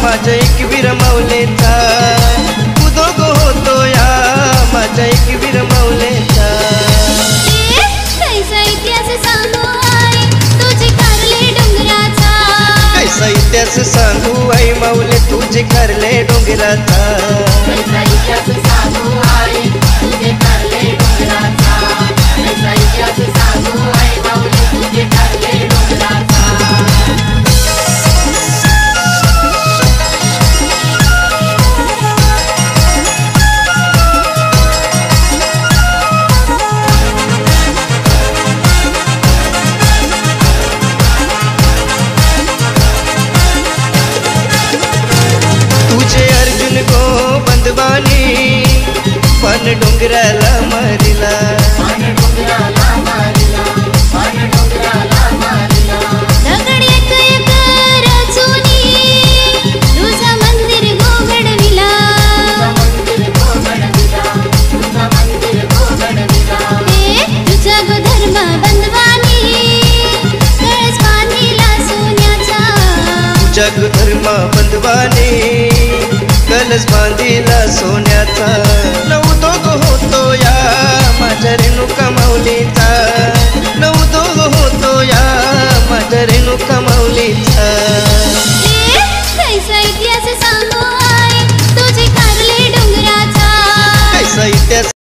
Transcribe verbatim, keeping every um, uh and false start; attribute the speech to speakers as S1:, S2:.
S1: माझ्या एकवीर माऊलीचा उदोग होतो या माझ्या एकवीर माऊलीचा
S2: कैसा इतिहास सांगू आई तुझे कारले डोंगराचा
S1: कैसा इतिहास सांगू आई माऊली तुझे कारले डोंगराचा
S3: कैसा इतिहास सांगू आई तुझे कारले डोंगराचा कैसा इतिहास सांगू आई माऊली तुझे कारले डोंगराचा
S1: बंदवानी पण डोंगराला मारिला
S3: पण डोंगराला मारिला पण डोंगराला मारिला
S2: दगड एक एक रचुनी तुझा मंदिर गोगडविला
S3: मंदिर गोगडविला तुझा मंदिर गोगडविला
S2: हे तुझा गो धर्म बंदवानी कळस बांधिला सोन्याचा
S1: तुझा गो धर्म बंदवानी कलस बांधिला सोन्याचा नवदोग होतो या माझ्या रेणुका माऊलीचा नवदोग होतो या माझ्या रेणुका